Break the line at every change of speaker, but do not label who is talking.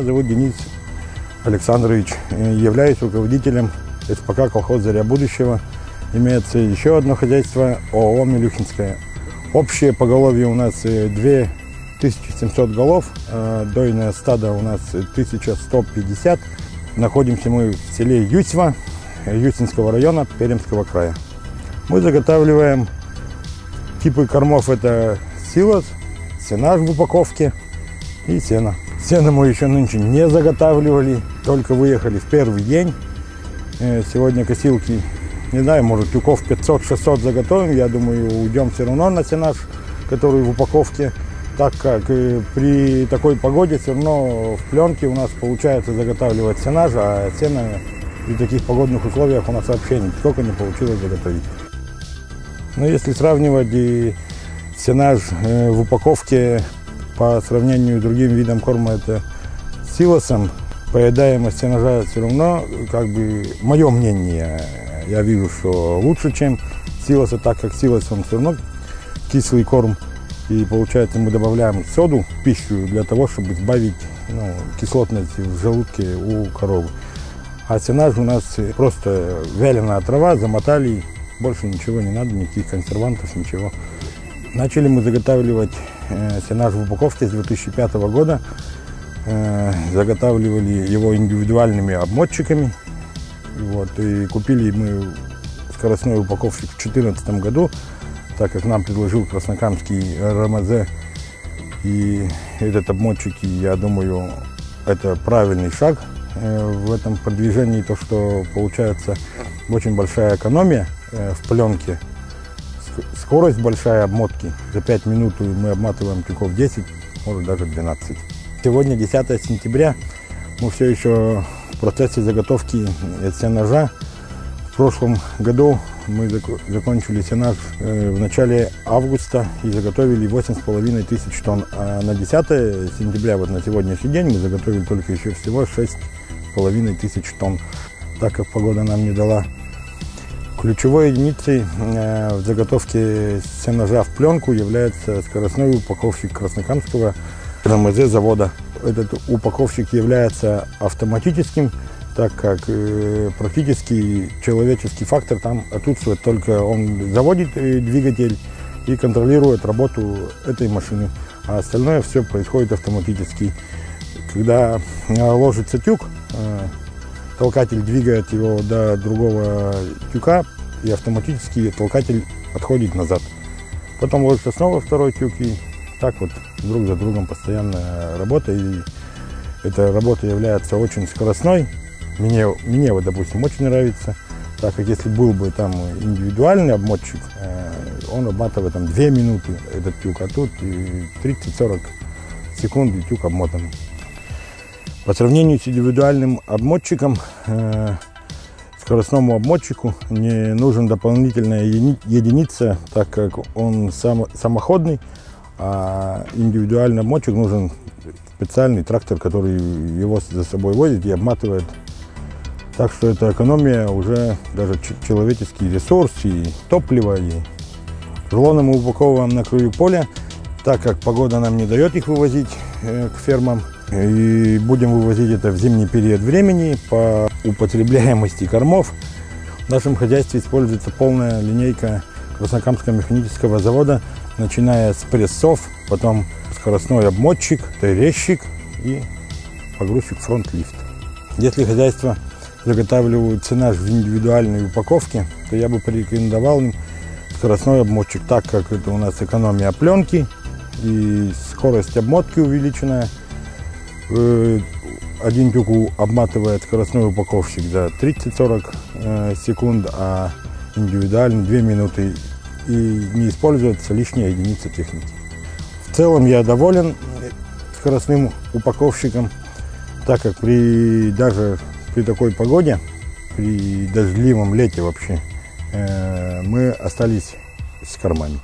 зовут Денис Александрович. Являюсь руководителем СПК «Колхоз Заря будущего». Имеется еще одно хозяйство ООО «Милюхинское». Общее поголовье у нас 2700 голов, дойное стадо у нас 1150. Находимся мы в селе Юсьва, Юсинского района Пермского края. Мы заготавливаем типы кормов: это силос, сенаж в упаковке и сено. Сено мы еще нынче не заготавливали, только выехали в первый день. Сегодня косилки, не знаю, может тюков 500-600 заготовим. Я думаю, уйдем все равно на сенаж, который в упаковке, так как при такой погоде все равно в пленке у нас получается заготавливать сенаж, а сено при таких погодных условиях у нас вообще сколько не получилось заготовить. Но если сравнивать и сенаж в упаковке по сравнению с другим видом корма, это с силосом, поедаемость сенажа все равно, как бы, мое мнение, я вижу, что лучше, чем силоса, так как силос он все равно кислый корм, и получается мы добавляем соду в пищу для того, чтобы сбавить кислотность в желудке у коровы. А сенаж у нас просто вяленая трава, замотали, больше ничего не надо, никаких консервантов, ничего. Начали мы заготавливать сенаж в упаковке с 2005 года. Заготавливали его индивидуальными обмотчиками. И купили мы скоростной упаковщик в 2014 году, так как нам предложил краснокамский РМЗ. И этот обмотчик, я думаю, это правильный шаг в этом продвижении, то что получается очень большая экономия в пленке, скорость большая обмотки. За 5 минут мы обматываем тюков 10, может даже 12. Сегодня 10 сентября, мы все еще в процессе заготовки сенажа. В прошлом году мы закончили сенаж в начале августа и заготовили 8500 тонн. А на 10 сентября, вот на сегодняшний день, мы заготовили только еще всего 6500 тонн, так как погода нам не дала. Ключевой единицей в заготовке сенажа в пленку является скоростной упаковщик краснокамского РМЗ завода. Этот упаковщик является автоматическим, так как практически человеческий фактор там отсутствует, только он заводит двигатель и контролирует работу этой машины, а остальное все происходит автоматически. Когда ложится тюк, толкатель двигает его до другого тюка, и автоматически толкатель отходит назад. Потом ложится снова второй тюк, и так вот друг за другом постоянная работа. И эта работа является очень скоростной. Мне вот, допустим, очень нравится, так как если был бы там индивидуальный обмотчик, он обматывает там 2 минуты этот тюк, а тут 30-40 секунд и тюк обмотанный. По сравнению с индивидуальным обмотчиком, скоростному обмотчику не нужен дополнительная единица, так как он самоходный, а индивидуальный обмотчик нужен специальный трактор, который его за собой возит и обматывает. Так что это экономия уже даже человеческий ресурс и топливо. И рулоны мы упаковываем на краю поля, так как погода нам не дает их вывозить к фермам. И будем вывозить это в зимний период времени. По употребляемости кормов в нашем хозяйстве используется полная линейка Краснокамского механического завода, начиная с прессов, потом скоростной обмотчик, резчик и погрузчик фронт-лифт. Если хозяйство заготавливают сенаж в индивидуальной упаковке, то я бы порекомендовал им скоростной обмотчик, так как это у нас экономия пленки и скорость обмотки увеличенная. Один тюк обматывает скоростной упаковщик за 30-40 секунд, а индивидуальный 2 минуты, и не используется лишняя единица техники. В целом я доволен скоростным упаковщиком, так как даже при такой погоде, при дождливом лете вообще, мы остались с кормами.